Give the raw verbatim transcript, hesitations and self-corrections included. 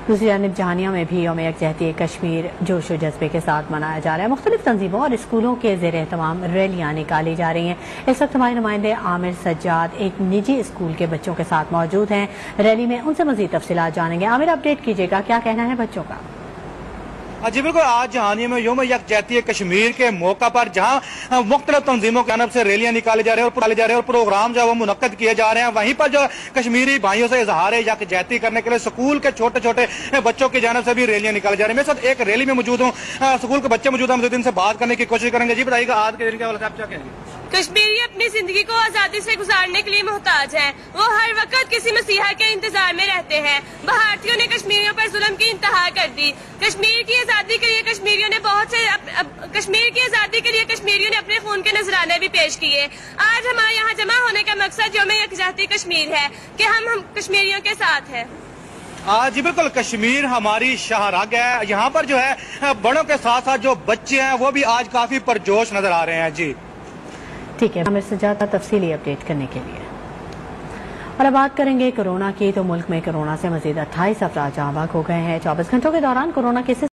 दूसरी जानब जहानिया में भी यौम यकजहती कश्मीर जोश व जज्बे के साथ मनाया जा रहा है। मुख्तलिफ तंजीमों और स्कूलों के ज़ेर एहतमाम रैलियाँ निकाली जा रही हैं। इस वक्त हमारे नुमाइंदे आमिर सज्जाद एक निजी स्कूल के बच्चों के साथ मौजूद हैं। रैली में उनसे मज़ीद तफसीलात जानेंगे। आमिर, अपडेट कीजिएगा, क्या कहना है बच्चों का? जी बिल्कुल, आज जहानिया में यौम यकजहती कश्मीर के मौका पर जहां मुख्तलिफ तंजीमों की जानब से रैलियां निकाले जा रहे हैं और जा रहे हैं और प्रोग्राम जो है वो मुनक्कद किए जा रहे हैं, वहीं पर जो कश्मीरी भाइयों से इजहार यकजहती करने के लिए स्कूल के छोटे छोटे बच्चों की जानब से भी रैलियां निकाली जा रही है। मैं साथ एक रैली में मौजूद हूँ, स्कूल के बच्चे मौजूद हैं, इनसे बात करने की कोशिश करेंगे। जी बताइएगा, आज के दिन के हवाले से आप क्या कहेंगे? कश्मीरी अपनी जिंदगी को आजादी से गुजारने के लिए मोहताज हैं। वो हर वक्त किसी मसीहा के इंतजार में रहते हैं। भारतीयों ने कश्मीरियों पर जुल्म की इंतहा कर दी। कश्मीर की आजादी के लिए कश्मीरियों ने बहुत से अप, अप, कश्मीर की आजादी के लिए कश्मीरियों ने अपने खून के नजराने भी पेश किए। आज हमारे यहाँ जमा होने का मकसद यौम यकजहती कश्मीर है कि हम हम कश्मीरियों के साथ हैं। जी बिल्कुल, कश्मीर हमारी शाहराग है। यहाँ पर जो है बड़ों के साथ साथ जो बच्चे हैं वो भी आज काफी पुरजोश नजर आ रहे हैं। जी ठीक है, आमिर सज्जाद तफसीली अपडेट करने के लिए। और अब बात करेंगे कोरोना की, तो मुल्क में कोरोना से मजीद अट्ठाईस अफराद जाँ बाग हो गए हैं। चौबीस घंटों के दौरान कोरोना केसेस